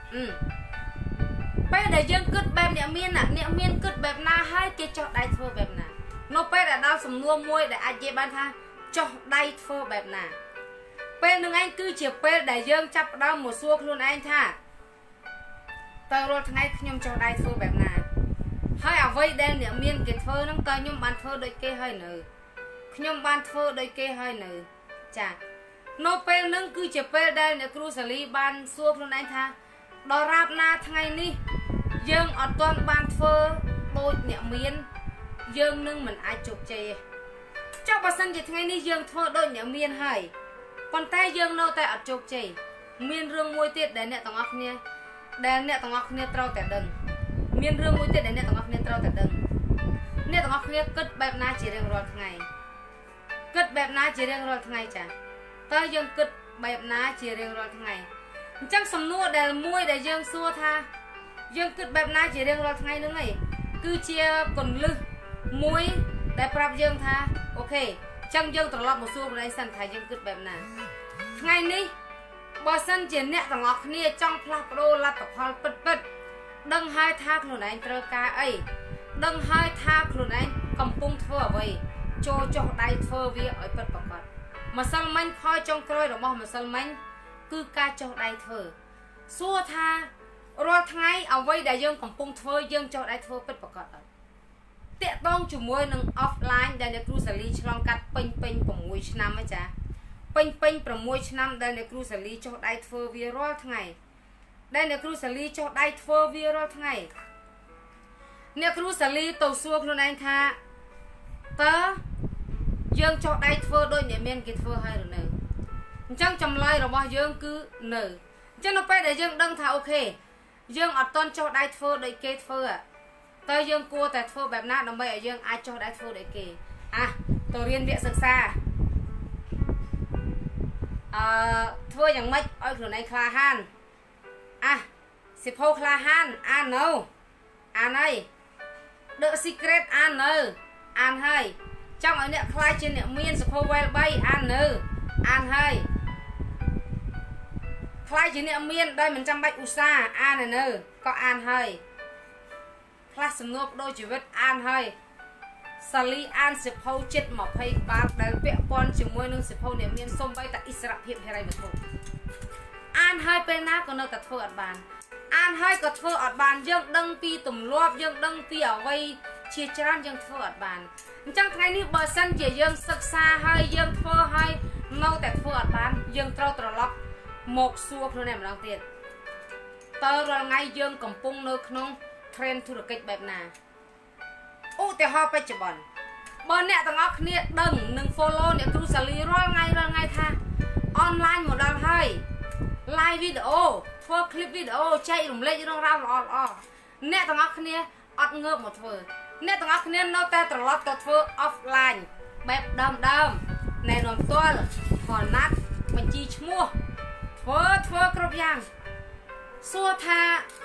bây để dương cất bẹp nhẹ miên cất bẹp na hai kia cho đai thua bẹp nè nó bây đã đau sầm nua môi để ai dễ ban tha cho đai thua bẹp nè bây đừng anh cứ chiều bây để dương chắp đau một xua luôn anh tha tao rồi ngay nhom cho đai thua bẹp nè hai à vây đen nhẹ miên cái thơ nó coi nhom bàn thơ đôi kê hơi nữ nhom bàn thơ đôi kê hơi nữ chà nó bây nâng cứ chiều bây đây nè cru xử lý ban xua luôn anh tha đò rạp na thay ní dương ở toàn ban thơ đôi nhẹ miên dương nâng mình ai chụp chê cho bà sân chỉ thay ní dương thơ đôi nhẹ miên hơi còn tay dương nô tay ở chụp chê miên rương môi tiết để nè tầng ọc nha để nè tầng ọc nha trao tẻ đừng miên rương môi tiết để nè tầng ọc nha trao tẻ đừng nè tầng ọc nha cất bẹp na chỉ riêng rồi ngày cất bẹp na chỉ riêng rồi ngày chả tay dương cất bẹp na chỉ riêng rồi ngày chắc sầm nua để môi để dương xua tha dương cất bẹp na chỉ riêng rồi ngày nữa này cứ chia còn lư môi để prap dương tha ok chẳng dương tầng lọc một xua đây sân thay dương cất bẹp na ngày ní bà sân chỉ nè tầng ngọc nia trong plap đô là tập hal bật bật đừng hai thác luôn anh trơ ca ấy đừng hai thác luôn anh cầm pung thưa vậy cho đai thưa vi ở bật bật bật mà sân manh khoi trong coi rồi mà sân manh cứ ca cho đai thưa xua tha rồi thay ở vây đại dương cầm pung thưa dương cho đai thưa bật bật bật tệ tông chủ môi nâng offline đại được cruise lý trong cắt pin pin của mùi năm ấy chả pinประมวยឆ្នាំ ដែល អ្នកគ្រូសាលី ចុះ ដៃ ធ្វើ វា រាល់ ថ្ងៃ ដែល អ្នកគ្រូសាលី ចុះ ដៃ ធ្វើ វា រាល់ ថ្ងៃ អ្នកគ្រូសាលី ទៅ សួរ ខ្លួន ឯង ថា តើ យើង ចុះ ដៃ ធ្វើ ដូច អ្នក មាន គេ ធ្វើ ហើយ ឬ នៅ អញ្ចឹង ចម្លើយ របស់ យើង គឺ នៅ អញ្ចឹង នៅ ពេល ដែល យើង ដឹង ថា អូខេ យើង អត់ តន់ ចុះ ដៃ ធ្វើ ដូច គេ ធ្វើ តើ យើង គួរ តែ ធ្វើ បែប ណា ដើម្បី ឲ្យ យើង អាច ចុះ ដៃ ធ្វើ ដូច គេ ទៅ រៀន វគ្គ សិក្សាធ្វើយ៉ាងម៉េចឲ្យខ្លួនឯងក្លាហានសិភៅក្លាហានអាននៅអានហើយ The Secret អាននៅអានហើយចង់ឲ្យអ្នកខ្លាចជាអ្នកមានសិភៅ Well 3អាននៅអានហើយខ្លាចជាអ្នកមានដោយមិនចាំបាច់ឧស្សាហ៍អាននៅក៏អានហើយខ្លះសំណួរដូចជីវិតអានហើយសាលីអានសិភៅចិត្ត 20 បាតដែលពាក់ព័ន្ធជាមួយនឹងសិភៅអ្នកមានសំបីតែអិសរភាពហិរញ្ញវត្ថុអានហើយពេលណាក៏នៅតែធ្វើអត់បានអានហើយក៏ធ្វើអត់បានយើងដឹងពីទម្លាប់យើងដឹងពីអ្វីជាច្រើនយើងធ្វើអត់បានអញ្ចឹងថ្ងៃនេះបើសិនជាយើងសិក្សាហើយយើងធ្វើហើយនៅតែធ្វើអត់បានយើងត្រូវត្រឡប់មកសួរខ្លួនឯងម្ដងទៀតតើរាល់ថ្ងៃយើងកំពុងនៅក្នុង trend ធុរកិច្ចបែបណាឧទាហរណ៍បច្ចុប្បន្នបើអ្នកទាំងអស់គ្នាដឹងនឹង follow អ្នកគ្រូសាលីរាល់ថ្ងៃថា online model ហើយ live video ធ្វើ clip video ចែករំលែករឿងរ៉ាវល្អៗអ្នកទាំងអស់គ្នាអត់ងើបមកធ្វើអ្នកទាំងអស់គ្នានៅតែត្រឡប់ទៅធ្វើ offline បែបដើមណែនាំផ្ទាល់ខលណាត់បញ្ជីឈ្មោះធ្វើគ្រប់យ៉ាងសួរថា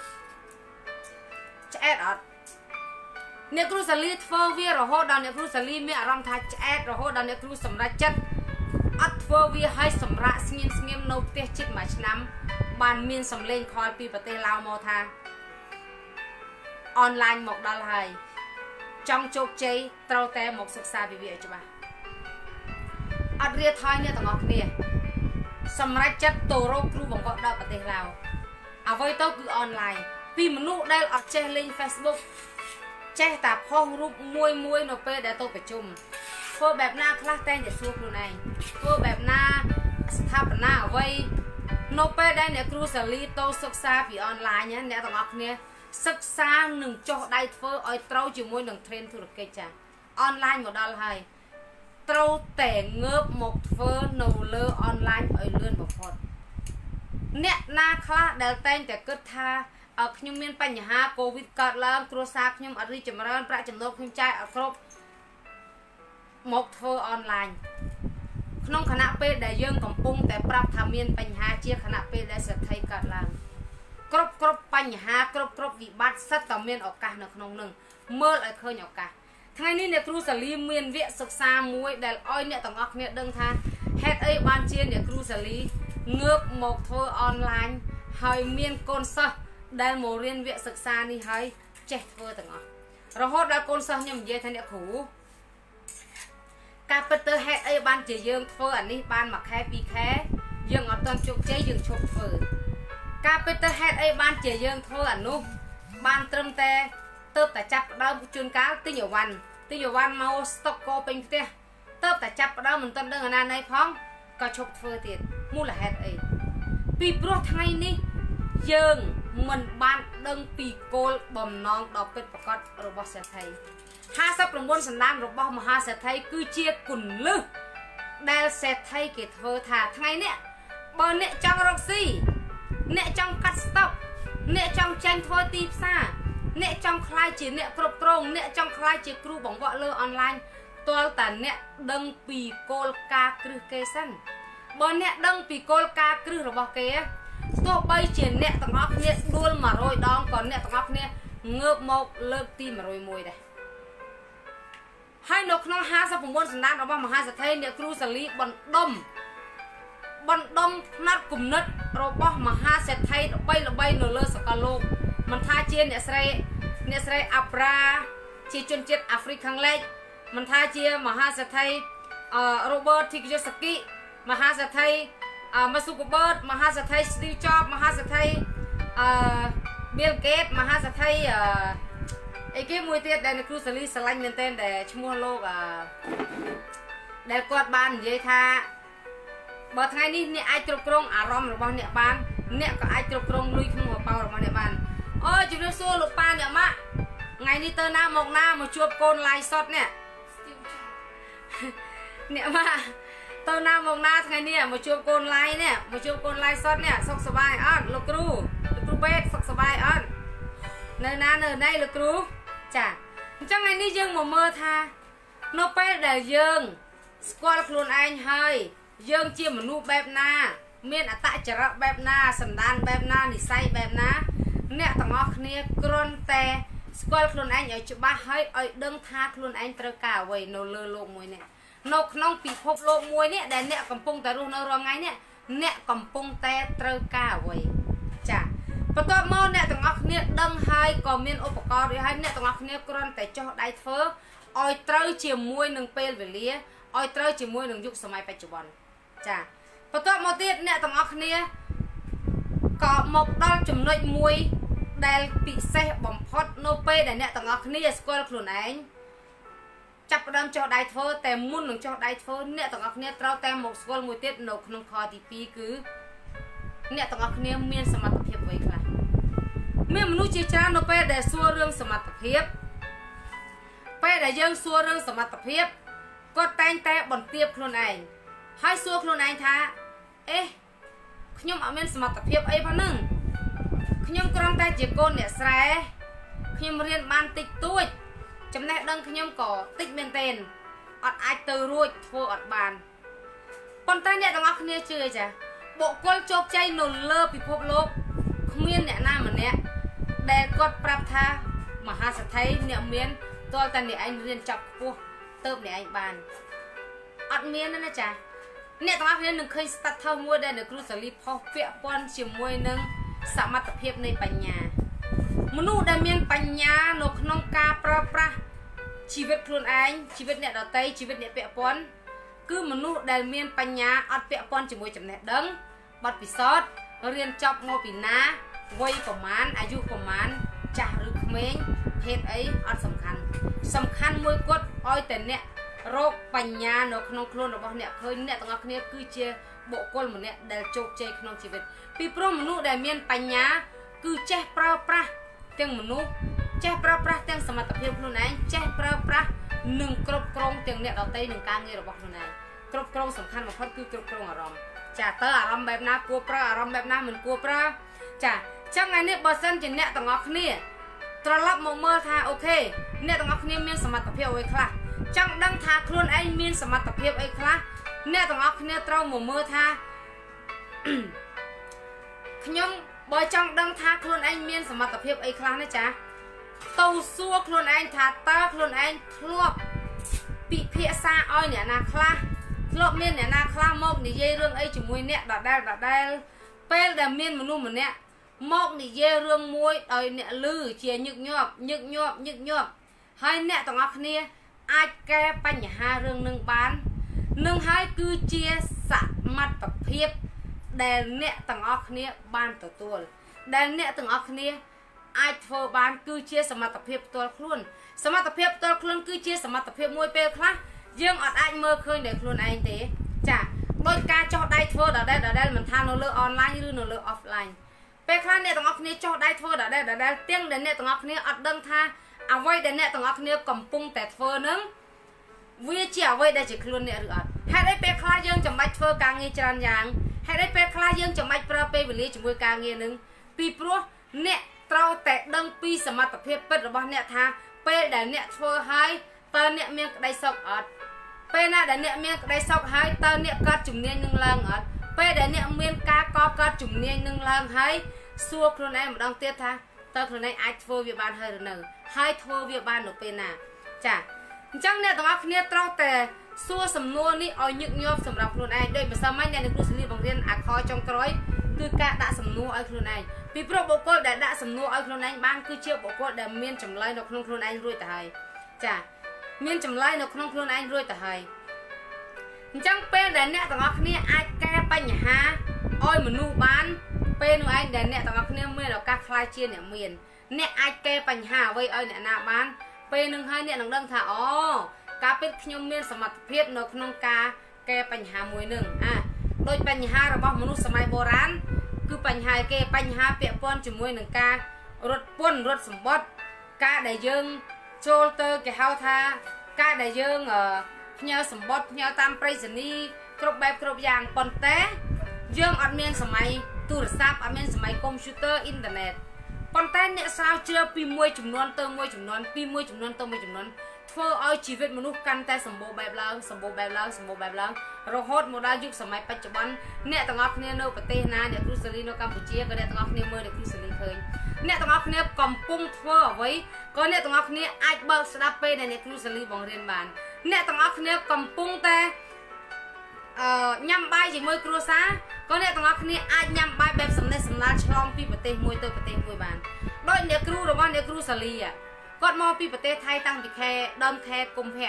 ឆ្អែតអត់អ្នកគ្រូសាលីធ្វើវារហូតដល់អ្នកគ្រូសាលីមានអារម្មណ៍ថាឆ្អែតរហូតដល់អ្នកគ្រូសម្រេចចិត្តអត់ធ្វើវាឲ្យសម្រាកស្ងៀមនៅផ្ទះជិតមួយឆ្នាំបានមានសម្លេងខលពីប្រទេសឡាវមកថាអនឡាញមកដល់ហើយចង់ជោគជ័យត្រូវតែមកសិក្សាពីវាឲ្យច្បាស់អត់រៀថយអ្នកទាំងអស់គ្នាសម្រេចចិត្តទៅរកគ្រូបង្វឹកដល់ប្រទេសឡាវអ្វីទៅគឺអនឡាញពីមនុស្សដែលអត់ចេះលេង Facebook ចេះតែផុសរូបមួយនៅពេលដែលទៅប្រជុំធ្វើបែបណាខ្លះតែងតែសួរខ្លួនឯងធ្វើបែបណាស្ថាបនាអ្វីនៅពេលដែលអ្នកគ្រូសាលីទៅសិក្សាពីអនឡាញអ្នកទាំងអស់គ្នាសិក្សានឹងចុះដៃធ្វើឲ្យត្រូវជាមួយនឹង trend ធុរកិច្ចចាអនឡាញមកដល់ហើយត្រូវតែងើបមកធ្វើនៅលើអនឡាញឲ្យលឿនបំផុតអ្នកណាខ្លះដែលតែងតែគិតថាខ្ញុំមានបញ្ហាកូវីដកើតឡើងគ្រួសារខ្ញុំអត់រីកចម្រើនប្រាក់ចំណូលខ្ញុំចាយអត់គ្រប់មកធ្វើអនឡាញក្នុងខណៈពេលដែលយើងកំពុងតែប្រាប់ថាមានបញ្ហាជាខណៈពេលដែលសេដ្ឋីកើតឡើងគ្រប់បញ្ហាគ្រប់វិបត្តិសិតតែមានឱកាសនៅក្នុងនឹងមើលឲ្យឃើញឱកាសថ្ងៃនេះអ្នកគ្រូសាលីមានវគ្គសិក្សាមួយដែលឲ្យអ្នកទាំងអស់គ្នាដឹងថាហេតុអីបានជាអ្នកគ្រូសាលីងើបមកធ្វើអនឡាញហើយមានកូនសិស្សដែលមករៀនវគ្គសិក្សានេះហើយចេះធ្វើទាំងអស់រហូតដល់កូនសិស្សខ្ញុំនិយាយថាអ្នកគ្រូការពិតទៅហេតុអីបានជាយើងធ្វើអានេះបាន1ខែ2ខែយើងអត់ទាន់ជោគជ័យយើងឈប់ធ្វើការពិតទៅហេតុអីបានជាយើងធ្វើអានោះបានត្រឹមតែទៅតែចាប់ផ្ដើមជួនកាលទិញអវ៉ាន់មកស្តុកកពេញផ្ទះទៅតែចាប់ផ្ដើមមិនទាន់ដឹងអាណាណីផងក៏ឈប់ធ្វើទៀតមូលហេតុអីពីព្រោះថ្ងៃនេះយើងមិនបានដឹងពីគោលបំណងដ៏ពិតប្រាកដរបស់សេដ្ឋី59សន្តានរបស់មហាសេដ្ឋីគឺជាគន្លឹះដែលសេដ្ឋីគេធ្វើថាថ្ងៃនេះបើអ្នកចង់រកស៊ីអ្នកចង់កាត់ស្តុកអ្នកចង់ចាញ់ធ្វើទីផ្សារអ្នកចង់ខ្លាយជាអ្នកគ្រប់គ្រងអ្នកចង់ខ្លាយជាគ្រូបង្វឹកលើអនឡាញទាល់តែអ្នកដឹងពីគោលការណ៍គ្រឹះគេសិនបើអ្នកដឹងពីគោលការណ៍គ្រឹះរបស់គេទោះបីជាអ្នកទាំងអស់គ្នាដួល100ដងក៏អ្នកទាំងអស់គ្នាងើបមកលើកទី101ដែរហើយនៅក្នុង59សន្តានរបស់មហាសេដ្ឋីអ្នកគ្រូសាលីបណ្ដុំផ្នែកគំនិតរបស់មហាសេដ្ឋីល្បីនៅលើសកលលោកមិនថាជាអ្នកស្រីអាប់រ៉ាជាជនជាតិអាហ្វ្រិកខាងលិចមិនថាជាមហាសេដ្ឋីRobert Kiyosaki មហាសេដ្ឋីMark Zuckerberg មហាសេដ្ឋី Steve Jobs មហាសេដ្ឋីBill Gates មហាសេដ្ឋីអីគេមួយទៀតដែលអ្នកគ្រូសាលីស្រឡាញ់មែនទែនដែលឈ្មោះលោកដែលគាត់បាននិយាយថាបើថ្ងៃនេះអ្នកអាចគ្រប់គ្រងអារម្មណ៍របស់អ្នកបានអ្នកក៏អាចគ្រប់គ្រងលុយក្នុងកប៉ាល់របស់អ្នកបានអូជំរាបសួរលោកប៉ាអ្នកម៉ាក់ថ្ងៃនេះទៅណាមកណាមកជួបកូនឡាយសតនេះអ្នកម៉ាក់ទៅណាមកណាថ្ងៃនេះមកជួបកូនឡាយនេះមកជួបកូនឡាយសតនេះសុខសប្បាយអត់លោកគ្រូពេទ្យសុខសប្បាយអត់នៅណានៅណៃលោកគ្រូចាអញ្ចឹងថ្ងៃនេះយើងមកមើលថានៅពេលដែលយើងស្គាល់ខ្លួនឯងហើយយើងជាមនុស្សបែបណាមានអត្តចរិតបែបណាសន្តានបែបណានិស្ស័យបែបណាអ្នកទាំងអស់គ្នាគ្រាន់តែស្គាល់ខ្លួនឯងឲ្យច្បាស់ហើយឲ្យដឹងថាខ្លួនឯងត្រូវការអ្វីនៅលើโลกមួយនេះនៅក្នុងពិភពលោកមួយនេះដែលអ្នកកំពុងតែរស់នៅរាល់ថ្ងៃនេះអ្នកកំពុងតែត្រូវការអ្វីចាបន្ទាប់មកអ្នកទាំងអស់គ្នាដឹងហើយក៏មានឧបករណ៍រួចហើយអ្នកទាំងអស់គ្នាគ្រាន់តែចុះដៃធ្វើឲ្យត្រូវជាមួយនឹងពេលវេលាឲ្យត្រូវជាមួយនឹងយុគសម័យបច្ចុប្បន្នចាបន្ទាប់មកទៀតអ្នកទាំងអស់គ្នាក៏មកដល់ចំណុចមួយដែលពិសេសបំផុតនៅពេលដែលអ្នកទាំងអស់គ្នាស្គាល់ខ្លួនឯងចាប់ផ្ដើមចុះដៃធ្វើតែមុននឹងចុះដៃធ្វើអ្នកទាំងអស់គ្នាត្រូវតែមកស្គាល់មួយទៀតនៅក្នុងខទី2គឺអ្នកទាំងអស់គ្នាមានសមត្ថភាពអ្វីខ្លះមានមនុស្សជាច្រើននៅពេលដែលសួររឿងសមត្ថភាពពេលដែលយើងសួររឿងសមត្ថភាពគាត់តែងតែបន្ទាបខ្លួនឯងហើយសួរខ្លួនឯងថាអេខ្ញុំអត់មានសមត្ថភាពអីផងហ្នឹងខ្ញុំគ្រាន់តែជាកូនអ្នកស្រែខ្ញុំរៀនបានតិចតួចចំណេះដឹងខ្ញុំក៏តិចមែនទែនអត់អាចទៅរួចធ្វើអត់បានប៉ុន្តែអ្នកទាំងអស់គ្នាជឿចាបុគ្គលជោគជ័យនៅលើពិភពលោកគ្មានអ្នកណាម្នាក់ដែលគាត់ប្រាប់ថាមហាសេដ្ឋីអ្នកមានទាល់តែអ្នកឯងរៀនចប់ខ្ពស់ទៅអ្នកឯងបានអត់មានទេណាចាអ្នកទាំងអស់គ្នានឹងឃើញ status មួយដែលអ្នកគ្រូសាលីផុសពាក់ព័ន្ធជាមួយនឹងសមត្ថភាពនៃបញ្ញាមនុស្សដែលមានបញ្ញានៅក្នុងការប្រើប្រាស់ជីវិតខ្លួនឯងជីវិតអ្នកដទៃជីវិតអ្នកពាក់ព័ន្ធគឺមនុស្សដែលមានបញ្ញាអត់ពាក់ព័ន្ធជាមួយចំណេះដឹងបទពិសោធន៍រៀនចប់មកពីណាវ័យប្រមាណអាយុប្រមាណចាស់ឬក្មេងភេទអីអត់សំខាន់មួយគាត់ឲ្យតែអ្នករកបញ្ញានៅក្នុងខ្លួនរបស់អ្នកឃើញអ្នកទាំងអស់គ្នាគឺជាបុគ្គលម្នាក់ដែលជោគជ័យក្នុងជីវិតពីព្រោះមនុស្សដែលមានបញ្ញាគឺចេះប្រើប្រាស់ទាំងមនុស្សចេះប្រើប្រាស់ទាំងសមត្ថភាពខ្លួនឯងចេះប្រើប្រាស់និងគ្រប់គ្រងទាំងអ្នកដទៃនឹងការងាររបស់ខ្លួនឯងគ្រប់គ្រងសំខាន់បំផុតគឺគ្រប់គ្រងអារម្មណ៍ចាតើអារម្មណ៍បែបណាគួរប្រើអារម្មណ៍បែបណាមិនគួរប្រើចាចឹងថ្ងៃនេះបើសិនជាអ្នកទាំងអស់គ្នាត្រឡប់មកមើលថាអូខេអ្នកទាំងអស់គ្នាមានសមត្ថភាពអ្វីខ្លះចង់ដឹងថាខ្លួនឯងមានសមត្ថភាពអីខ្លះអ្នកទាំងអស់គ្នាត្រូវមកមើលថាខ្ញុំបើចង់ដឹងថាខ្លួនឯងមានសមត្ថភាពអីខ្លះណាចាទៅសួរខ្លួនឯងថាតើខ្លួនឯងធ្លាប់ពិភាក្សាឲ្យអ្នកណាខ្លះធ្លាប់មានអ្នកណាខ្លះមកនិយាយរឿងអីជាមួយអ្នកដដែលពេលដែលមានមនុស្សម្នាក់មកនិយាយរឿងមួយដោយអ្នកឮជាញឹកញាប់ហើយអ្នកទាំងអស់គ្នាអាចកែបញ្ហារឿងនឹងបាននឹងហើយគឺជាសមត្ថភាពដែលអ្នកទាំងអស់គ្នាបានទទួលដែលអ្នកទាំងអស់គ្នាអាចធ្វើបានគឺជាសមត្ថភាពផ្ទាល់ខ្លួនសមត្ថភាពផ្ទាល់ខ្លួនគឺជាសមត្ថភាពមួយពេលខ្លះយើងអត់អាចមើលឃើញដោយខ្លួនឯងទេចាដោយការចោះដៃធ្វើដដែលមិនថានៅលើអនឡាញឬនៅលើអហ្វឡាញពេលខ្លះអ្នកទាំងអស់គ្នាចោះដៃធ្វើដដែលទាំងដែលអ្នកទាំងអស់គ្នាអត់ដឹងថាអ្វីដែលអ្នកទាំងអស់គ្នាកំពុងតែធ្វើនឹងវាជាអ្វីដែលជាខ្លួនអ្នកឬអត់ហេតុអីពេលខ្លះយើងចាំបាច់ធ្វើការងារច្រើនយ៉ាងហេតុអីពេលខ្លះយើងចាំបាច់ប្រើពេលវេលាជាមួយការងារនឹងពីព្រោះអ្នកត្រូវតែដឹងពីសមត្ថភាពពិតរបស់អ្នកថាពេលដែលអ្នកធ្វើហើយតើអ្នកមានក្តីសុខអត់ពេលណាដែលអ្នកមានក្តីសុខហើយតើអ្នកកើតជំនាញនឹងឡើងអត់ពេលដែលអ្នកមានការកើតជំនាញនឹងឡើងហើយសួរខ្លួនឯងម្ដងទៀតថាតើខ្លួនឯងអាចធ្វើវាបានហើយឬនៅហើយធ្វើវាបាននៅពេលណាចាអញ្ចឹងអ្នកទាំងអស់គ្នាត្រូវតែសួរសំណួរនេះឲ្យញឹកញាប់សម្រាប់ខ្លួនឯងដោយបើសិនមកអ្នកនឹងគ្រូសាលីបង្រៀនអាខចុងក្រោយគឺការដាក់សំណួរឲ្យខ្លួនឯងពីព្រោះបុគ្គលដែលដាក់សំណួរឲ្យខ្លួនឯងបានគឺជាបុគ្គលដែលមានចម្លើយនៅក្នុងខ្លួនឯងរួចទៅហើយចាមានចម្លើយនៅក្នុងខ្លួនឯងរួចទៅហើយអញ្ចឹងពេលដែលអ្នកទាំងអស់គ្នាអាចកែបញ្ហាឲ្យមនុស្សបានពេលនោះឯងដែលអ្នកទាំងអស់គ្នាមានឱកាសខ្លាយជាអ្នកមានអ្នកអាចកែបញ្ហាអ្វីឲ្យអ្នកណាបានពេលនឹងហើយអ្នកនឹងដឹងថាអូការពិតខ្ញុំមានសមត្ថភាពនៅក្នុងការកែបញ្ហាមួយនឹងដូចបញ្ហារបស់មនុស្សសម័យបុរាណគឺបញ្ហាគេបញ្ហាពាក់ព័ន្ធជាមួយនឹងការរត់ពន្ធរត់សម្បត្តិការដែលយើងចូលទៅគេហៅថាការដែលយើងផ្ញើសម្បត្តិផ្ញើតាមប្រៃសណីយ៍គ្រប់បែបគ្រប់យ៉ាងប៉ុន្តែយើងអត់មានសម័យទូរស័ព្ទអត់មានសម័យកុំព្យូទ័រអ៊ីនធឺណិតប៉ុន្តែអ្នកស្រាវជ្រាវពីមួយចំនួនទៅមួយចំនួនពីមួយចំនួនទៅមួយចំនួនធ្វើឲ្យជីវិតមនុស្សកាន់តែសម្បូរបែបឡើងរហូតមកដល់យុគសម័យបច្ចុប្បន្នអ្នកទាំងអស់គ្នានៅប្រទេសណាអ្នកគ្រូសាលីនៅកម្ពុជាក៏អ្នកទាំងអស់គ្នាមើលអ្នកគ្រូសាលីឃើញអ្នកទាំងអស់គ្នាកំពុងធ្វើអ្វីក៏អ្នកទាំងអស់គ្នាអាចបើកស្ដាប់ពេលដែលអ្នកគ្រូសាលីបង្រៀនបានអ្នកទាំងអស់គ្នាកំពុងតែញ៉ាំបាយជាមួយគ្រួសារក៏អ្នកទាំងអស់គ្នាអាចញ៉ាំបាយបែបសំណេះសំណាលឆ្លងពីប្រទេសមួយទៅប្រទេសមួយបានដោយអ្នកគ្រូរបស់អ្នកគ្រូសាលីគាត់មកពីប្រទេសថៃតាំងពីដើមខែកុម្ភៈ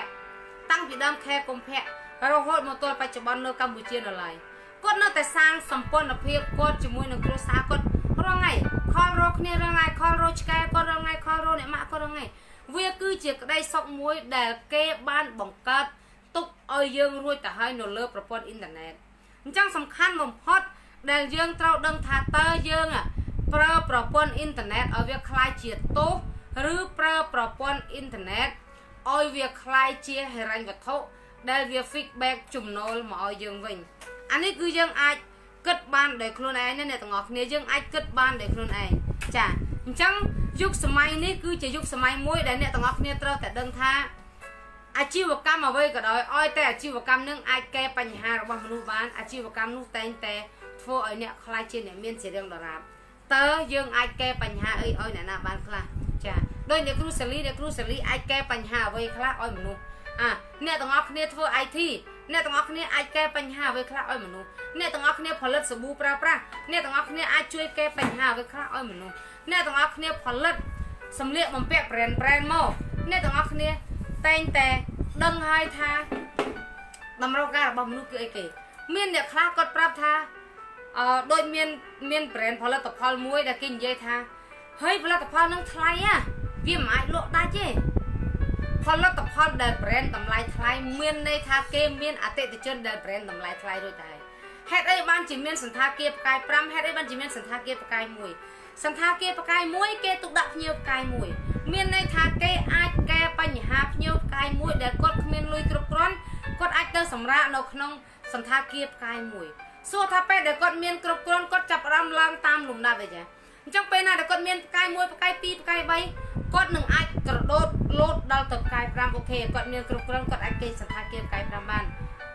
រហូតមកទល់បច្ចុប្បន្ននៅកម្ពុជានៅឡើយគាត់នៅតែសាងសម្ព័ន្ធភាពគាត់ជាមួយនឹងគ្រួសារគាត់រងថ្ងៃខលរកគ្នារងថ្ងៃខលរកឆ្កែគាត់រងថ្ងៃខលរកអ្នកម៉ាក់គាត់រងថ្ងៃវាគឺជាក្តីសុខមួយដែលគេបានបង្កើតទុកឲ្យយើងរួចទៅហើយនៅលើប្រព័ន្ធអ៊ីនធឺណិតអញ្ចឹងសំខាន់បំផុតដែលយើងត្រូវដឹងថាតើយើងប្រើប្រព័ន្ធអ៊ីនធឺណិតឲ្យវាคล้ายជាទោសឬប្រើប្រព័ន្ធអ៊ីនធឺណិតឲ្យវាคล้ายជាហិរញ្ញវត្ថុដែលវា feedback ចំណូលមកឲ្យយើងវិញអានេះគឺយើងអាចគិតបានដោយខ្លួនឯងអ្នកទាំងអស់គ្នាយើងអាចគិតបានដោយខ្លួនឯងចាអញ្ចឹងយុគសម័យនេះគឺជាយុគសម័យមួយដែលអ្នកទាំងអស់គ្នាត្រូវតែដឹងថាអាជីវកម្មអ្វីក៏ដោយឲ្យតែអាជីវកម្មនឹងអាចកែបញ្ហារបស់មនុស្សបានអាជីវកម្មនោះតែងតែធ្វើឲ្យអ្នកខ្លាចជាអ្នកមានជារៀងដរាបតើយើងអាចកែបញ្ហាអីឲ្យអ្នកណាបានខ្លះចាដោយអ្នកគ្រូសាលីអាចកែបញ្ហាអ្វីខ្លះឲ្យមនុស្សអ្នកទាំងអស់គ្នាធ្វើ IT អ្នកទាំងអស់គ្នាអាចកែបញ្ហាអ្វីខ្លះឲ្យមនុស្សអ្នកទាំងអស់គ្នាផលិតសាប៊ូប្រើប្រាស់អ្នកទាំងអស់គ្នាអាចជួយកែបញ្ហាអ្វីខ្លះឲ្យមនុស្សអ្នកទាំងអស់គ្នាផលិតសម្លៀកបំពាក់ brand មកអ្នកទាំងអស់គ្នាតែងតែដឹងហើយថាតម្រូវការរបស់មនុស្សគឺអីគេមានអ្នកខ្លះគាត់ប្រាប់ថាដូចមាន brand ផលិតផលមួយដែលគេនិយាយថាហើយផលិតផលនឹងថ្លៃវាមិនអាចលក់ដាច់ទេផលិតផលដែល brand តម្លៃថ្លៃមានន័យថាគេមានអតិថិជនដែល brand តម្លៃថ្លៃរួចដែរហេតុអីបានជាមានសន្តាគារផ្កាយ5ហេតុអីបានជាមានសន្តាគារផ្កាយ1សន្តាគារផ្កាយ1គេទុកដាក់ភ្ញៀវផ្កាយ1មានន័យថាគេអាចកែបញ្ហាភ្ញៀវផ្កាយ1ដែលគាត់គ្មានលុយគ្រប់គ្រាន់គាត់អាចទៅសម្រាកនៅក្នុងសន្តាគារផ្កាយ1សួរថាពេលដែលគាត់មានគ្រប់គ្រាន់គាត់ចាប់ផ្ដើមឡើងតាមលំដាប់ឯចាអញ្ចឹងពេលណាដែលគាត់មានផ្កាយ1ផ្កាយ2ផ្កាយ3គាត់នឹងអាចក្រដូតលោតដល់ទៅផ្កាយ5អូខេគាត់មានគ្រប់គ្រាន់គាត់អាចគេសន្តាគារផ្កាយ5បាន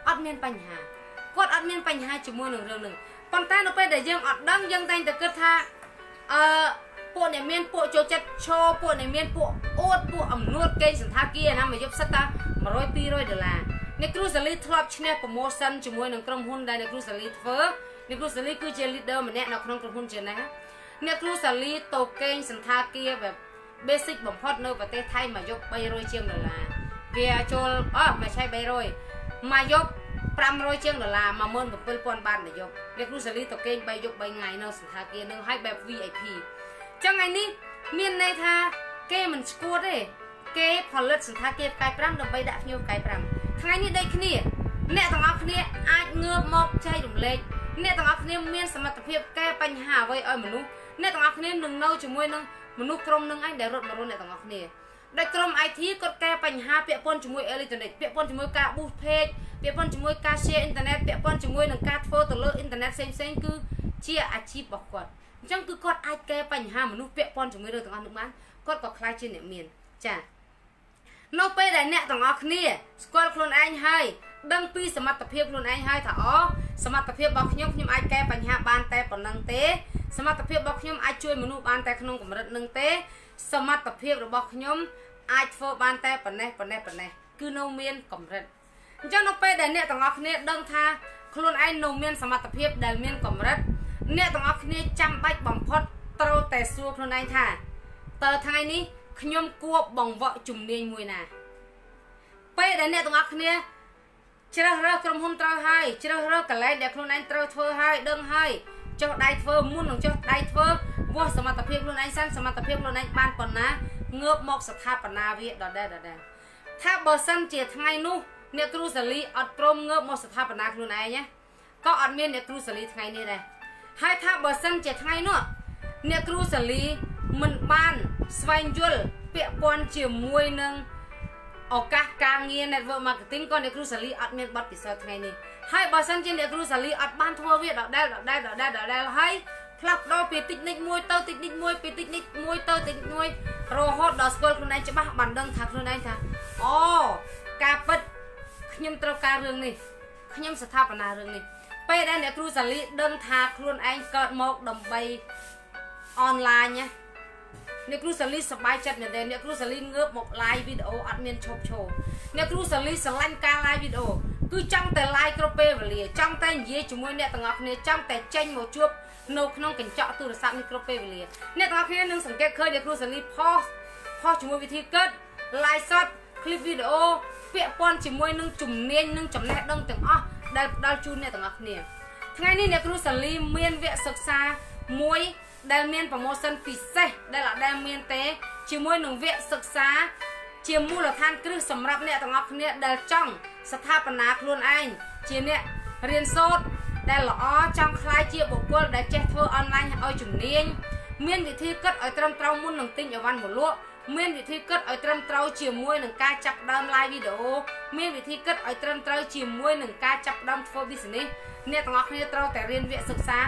อดเมียนปัญหาគាត់អត់មានបញ្ហាជាមួយនឹងរឿងនឹងប៉ុន្តែនៅពេលដែលយើងអត់ដឹងយើងតែងតែគិតថាពួកអ្នកមានពួកចូលចិត្តឈរពួកអ្នកមានពួកអួតពួកអំនួតគេសន្តាគារណាមកយកសិតតា$100 $200អ្នកគ្រូសាលីធ្លាប់ឈ្នះ promotion ជាមួយនឹងក្រុមហ៊ុនដែលអ្នកគ្រូសាលីធ្វើអ្នកគ្រូសាលីគឺជា leader ម្នាក់នៅក្នុងក្រុមហ៊ុនជាណាអ្នកគ្រូសាលីទៅកេងសន្តាគារបែប basic បំផុតនៅប្រទេសថៃមកយក$300 ជាងវាចូលមិនใช่$300មកយក$500 ជាង$17000 បាតមកយកអ្នកគ្រូសាលីទៅកេង3 ថ្ងៃនៅសន្តាគារនឹងឲ្យបែប VIP ចឹងថ្ងៃនេះមានន័យថាគេមិនស្គួតទេគេផលិតសន្តាគារផ្កាយ5ដើម្បីដាក់ភ្ញៀវផ្កាយ5ថ្ងៃនេះដូចគ្នាអ្នកទាំងអស់គ្នាអាចងើបមកចែករំលែកអ្នកទាំងអស់គ្នាមានសមត្ថភាពកែបញ្ហាអ្វីឲ្យមនុស្សអ្នកទាំងអស់គ្នានឹងនៅជាមួយនឹងមនុស្សក្រុមនឹងឯងដែលរត់មករត់អ្នកទាំងអស់គ្នាដោយក្រុម IT គាត់កែបញ្ហាពាក់ព័ន្ធជាមួយអេឡិចត្រូនិកពាក់ព័ន្ធជាមួយការ boost page ពាក់ព័ន្ធជាមួយការ share អ៊ីនធឺណិតពាក់ព័ន្ធជាមួយនឹងការធ្វើទៅលើអ៊ីនធឺណិតផ្សេងៗគឺជាអាជីពរបស់គាត់អញ្ចឹងគឺគាត់អាចកែបញ្ហាមនុស្សពាក់ព័ន្ធជាមួយរឿងទាំងអស់នោះបានគាត់ក៏ខ្លាចជាអ្នកមានចានៅពេលដែលអ្នកទាំងអស់គ្នាស្គាល់ខ្លួនឯងហើយដឹងពីសមត្ថភាពខ្លួនឯងហើយថាសមត្ថភាពរបស់ខ្ញុំអាចកែបញ្ហាបានតែប៉ុណ្្នឹងទេសមត្ថភាពរបស់ខ្ញុំអាចជួយមនុស្សបានតែក្នុងកម្រិតនឹងទេសមត្ថភាពរបស់ខ្ញុំអាចធ្វើបានតែប៉ុណ្ណេះគឺនៅមានកម្រិតអញ្ចឹងនៅពេលដែលអ្នកទាំងអស់គ្នាដឹងថាខ្លួនឯងនៅមានសមត្ថភាពដែលមានកម្រិតអ្នកទាំងអស់គ្នាចាំបាច់បំផុតត្រូវតែសួរខ្លួនឯងថាតើថ្ងៃនេះខ្ញុំគួរបង្វឹកជំនាញមួយណាពេលដែលអ្នកទាំងអស់គ្នាជ្រើសរើសក្រុមហ៊ុនត្រូវហើយជ្រើសរើសកន្លែងដែលខ្លួនឯងត្រូវធ្វើហើយដឹងហើយចុះដៃធ្វើមុននឹងចុះដៃធ្វើវាស់សមត្ថភាពខ្លួនឯងសិនសមត្ថភាពខ្លួនឯងបានប៉ុណ្ណាងើបមកស្ថាបនាវាដដែលថាបើសិនជាថ្ងៃនោះអ្នកគ្រូសាលីអត់ព្រមងើបមកស្ថាបនាខ្លួនឯងណាក៏អត់មានអ្នកគ្រូសាលីថ្ងៃនេះដែរហើយថាបើសិនជាថ្ងៃនោះអ្នកគ្រូសាលីមិនបានស្វែងយល់ពាក់ព័ន្ធជាមួយនឹងឱកាសការងារ network marketing ក៏អ្នកគ្រូសាលីអត់មានបទពិសោធន៍ថ្ងៃនេះហើយបើសិនជាអ្នកគ្រូសាលីអត់បានធ្វើវាដដែលហើយផ្លាស់ប្ដូរពីតិចនិចមួយទៅតិចនិចមួយពីតិចនិចមួយទៅតិចនិចមួយរហូតដល់ស្គាល់ខ្លួនឯងច្បាស់បានដឹងថាខ្លួនឯងថាការពិតខ្ញុំត្រូវការរឿងនេះខ្ញុំស្ថាបនារឿងនេះពេលដែលអ្នកគ្រូសាលីដឹងថាខ្លួនឯងកើតមកដើម្បីអនឡាញណាអ្នកគ្រូសាលីសប្បាយចិត្តមែនទេអ្នកគ្រូសាលីងើបមក live វីដេអូអត់មានឈប់ឈរអ្នកគ្រូសាលីស្រឡាញ់ការ live វីដេអូគឺចង់តែ live គ្រប់ពេលវេលាចង់តែនិយាយជាមួយអ្នកទាំងអស់គ្នាចង់តែចេញមកជួបនៅក្នុងកញ្ចក់ទូរស័ព្ទនេះគ្រប់ពេលវេលាអ្នកទាំងអស់គ្នានឹងសង្កេតឃើញអ្នកគ្រូសាលីផុសជាមួយវិធីគិត live សត clip វីដេអូពាក់ព័ន្ធជាមួយនឹងជំនាញនិងចំណេះដឹងទាំងអស់ដែលផ្ដល់ជូនអ្នកទាំងអស់គ្នាថ្ងៃនេះអ្នកគ្រូសាលីមានវគ្គសិក្សាមួយដែលមាន promotion ពិសេសដែលអត់ដែលមានទេជាមួយនឹងវគ្គសិក្សាជាមូលដ្ឋានគ្រឹះសម្រាប់អ្នកទាំងអស់គ្នាដែលចង់ស្ថាបនាខ្លួនឯងជាអ្នករៀនសូត្រដែលល្អចង់ក្លាយជាបុគ្គលដែលចេះធ្វើអនឡាញឲ្យជំនាញមានវិធីគិតឲ្យត្រឹមត្រូវមុននឹងទិញអីវ៉ាន់មកលក់មានវិធីគិតឲ្យត្រឹមត្រូវជាមួយនឹងការចាប់ដើម live វីដេអូមានវិធីគិតឲ្យត្រឹមត្រូវជាមួយនឹងការចាប់ដើមធ្វើ business អ្នកទាំងអស់គ្នាត្រូវតែរៀនវគ្គសិក្សា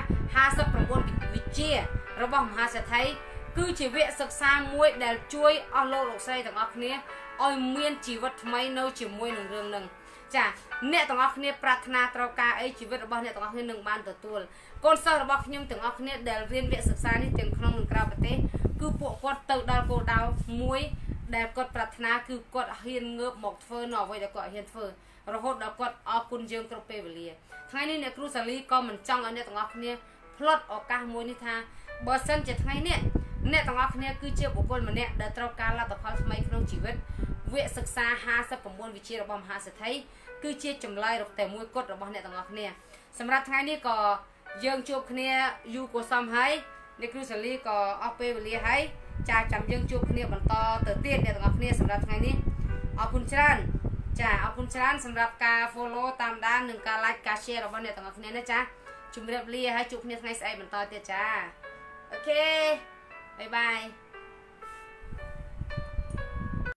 59វិជ្ជារបស់មហាសេដ្ឋីគឺជាវគ្គសិក្សាមួយដែលជួយអស់លោកស្រីទាំងអស់គ្នាឲ្យមានជីវិតថ្មីនៅជាមួយនឹងរឿងនឹងចាអ្នកទាំងអស់គ្នាប្រាថ្នាត្រូវការអីជីវិតរបស់អ្នកទាំងអស់គ្នានឹងបានទទួលកូនសិស្សរបស់ខ្ញុំទាំងអស់គ្នាដែលរៀនវគ្គសិក្សានេះទាំងក្នុងនិងក្រៅប្រទេសគឺពួកគាត់ទៅដល់គោលដៅមួយដែលគាត់ប្រាថ្នាគឺគាត់ហ៊ានងើបមកធ្វើនៅអ្វីដែលគាត់ហ៊ានធ្វើរហូតដល់គាត់អរគុណយើងគ្រប់ពេលវេលាថ្ងៃនេះអ្នកគ្រូសាលីក៏មិនចង់ឲ្យអ្នកទាំងអស់គ្នាផ្លត់ឱកាសមួយនេះថាបើសិនជាថ្ងៃនេះអ្នកទាំងអស់គ្នាគឺជាបុគ្គលម្នាក់ដែលត្រូវការលទ្ធផលថ្មីក្នុងជីវិតវគ្គសិក្សា59វិជ្ជារបស់មហាសេដ្ឋីគឺជាចម្លើយតែមួយគត់របស់អ្នកទាំងអស់គ្នាសម្រាប់ថ្ងៃនេះក៏យើងជួបគ្នាយូរគួរសមហើយអ្នកគ្រូសាលីក៏អស់ពេលវេលាហើយចាំយើងជួបគ្នាបន្តទៅទៀតអ្នកទាំងអស់គ្នាសម្រាប់ថ្ងៃនេះអរគុណច្រើនអរគុណច្រើនសម្រាប់ការ follow តាមដាននិងការ like ការ share របស់អ្នកទាំងអស់គ្នាណាចាជម្រាបលាហើយជួបគ្នាថ្ងៃស្អែកបន្តទៀតចាអូខេបាយបាយ